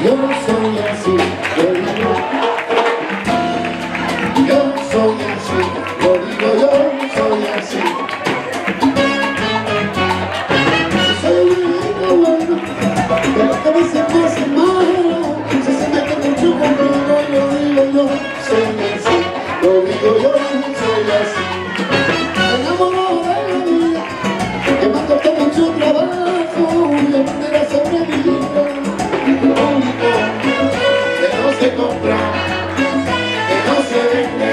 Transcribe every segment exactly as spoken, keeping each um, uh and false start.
Yo soy así, lo digo. Yo soy así, lo digo, yo soy así. Soy bueno, bueno, pero que a veces me hace malo. Si se mete mucho conmigo, yo digo, yo soy así, lo digo, yo soy así. Enamorado de la vida, que me ha costado mucho trabajo y aprender a sobrevivir. Que no se compra, que no se vende.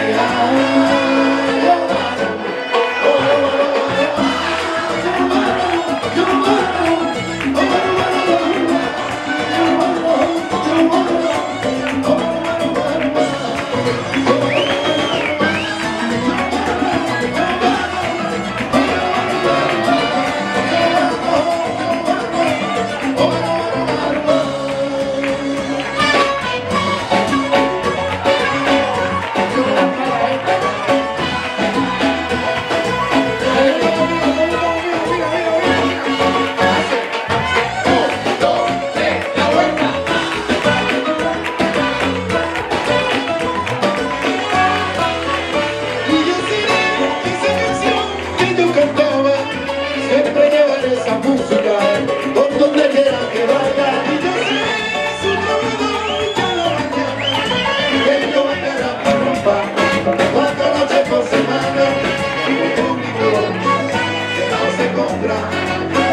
Cuatro noches por semana, lo único que no se compra.